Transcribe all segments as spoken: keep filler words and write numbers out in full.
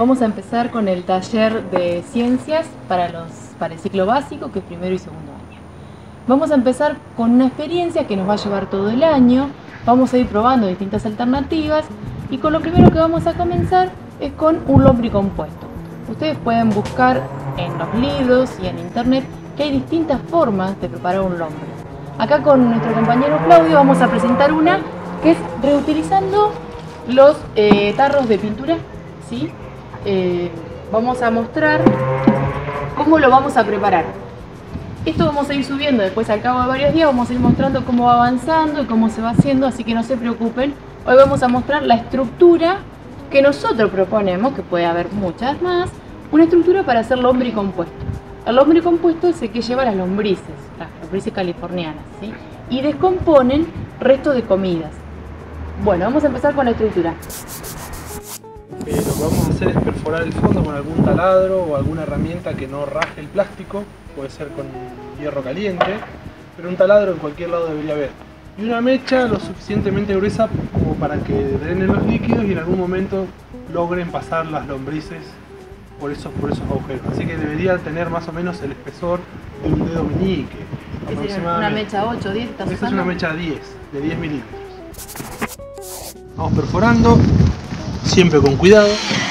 Vamos a empezar con el taller de ciencias para, los, para el ciclo básico, que es primero y segundo año. Vamos a empezar con una experiencia que nos va a llevar todo el año. Vamos a ir probando distintas alternativas y con lo primero que vamos a comenzar es con un lombricompuesto. Ustedes pueden buscar en los libros y en internet que hay distintas formas de preparar un lombric. Acá con nuestro compañero Claudio vamos a presentar una que es reutilizando los eh, tarros de pintura, ¿sí? Eh, vamos a mostrar cómo lo vamos a preparar. Esto vamos a ir subiendo después al cabo de varios días, vamos a ir mostrando cómo va avanzando y cómo se va haciendo, así que no se preocupen. Hoy vamos a mostrar la estructura que nosotros proponemos, que puede haber muchas más, una estructura para hacer lombricompuesto. El lombricompuesto es el que lleva las lombrices, las lombrices californianas, ¿sí? Y descomponen restos de comidas. Bueno, vamos a empezar con la estructura. Eh, lo que vamos a hacer es perforar el fondo con algún taladro o alguna herramienta que no raje el plástico, puede ser con hierro caliente, pero un taladro en cualquier lado debería haber. Y una mecha lo suficientemente gruesa como para que drenen los líquidos y en algún momento logren pasar las lombrices por esos, por esos agujeros. Así que debería tener más o menos el espesor de un dedo meñique. ¿Una mecha ocho, diez? Esta es una mecha diez, de diez milímetros. Vamos perforando, siempre con cuidado.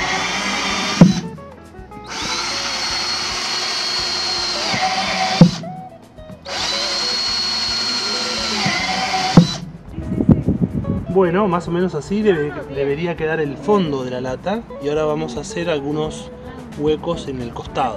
Bueno, más o menos así debe, debería quedar el fondo de la lata y ahora vamos a hacer algunos huecos en el costado.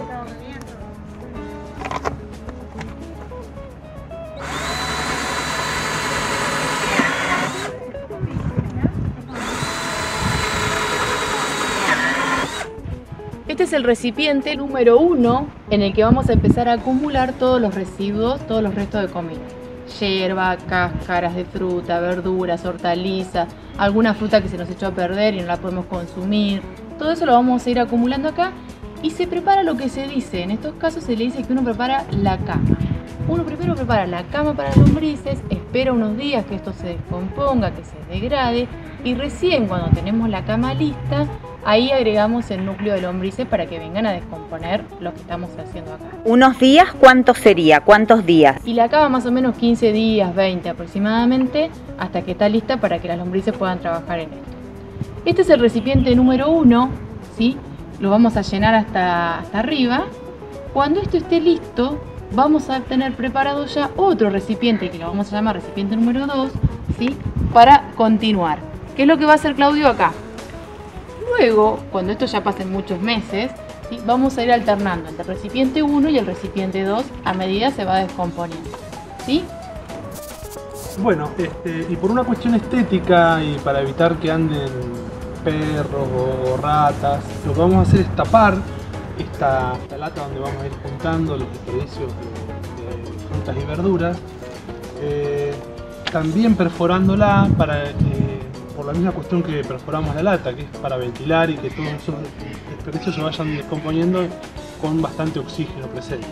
Este es el recipiente número uno en el que vamos a empezar a acumular todos los residuos, todos los restos de comida. Yerba, cáscaras de fruta, verduras, hortalizas, alguna fruta que se nos echó a perder y no la podemos consumir. Todo eso lo vamos a ir acumulando acá y se prepara lo que se dice. En estos casos se le dice que uno prepara la cama. Uno primero prepara la cama para lombrices, espera unos días que esto se descomponga, que se degrade y recién cuando tenemos la cama lista, ahí agregamos el núcleo de lombrices para que vengan a descomponer lo que estamos haciendo acá. ¿Unos días? ¿Cuánto sería? ¿Cuántos días? Y la cama más o menos quince días, veinte aproximadamente, hasta que está lista para que las lombrices puedan trabajar en esto. Este es el recipiente número uno, ¿sí? Lo vamos a llenar hasta, hasta arriba. Cuando esto esté listo, vamos a tener preparado ya otro recipiente, que lo vamos a llamar recipiente número dos, ¿sí? Para continuar. ¿Qué es lo que va a hacer Claudio acá? Luego, cuando esto ya pasen muchos meses, ¿sí? Vamos a ir alternando entre el recipiente uno y el recipiente dos a medida se va descomponiendo, ¿sí? Bueno, este, y por una cuestión estética y para evitar que anden perros o ratas, lo que vamos a hacer es tapar esta, esta lata donde vamos a ir juntando los desperdicios de, de frutas y verduras, eh, también perforándola para... Eh, por la misma cuestión que perforamos la lata, que es para ventilar y que todos esos desperdicios se vayan descomponiendo con bastante oxígeno presente.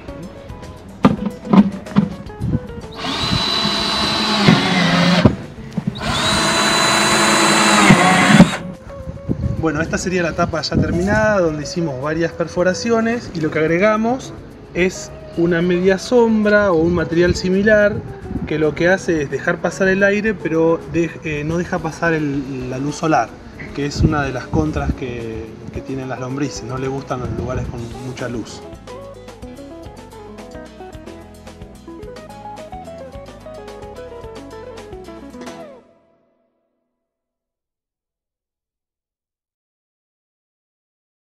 Bueno, esta sería la tapa ya terminada, donde hicimos varias perforaciones y lo que agregamos es una media sombra o un material similar que lo que hace es dejar pasar el aire, pero de, eh, no deja pasar el, la luz solar, que es una de las contras que, que tienen las lombrices, no les gustan los lugares con mucha luz.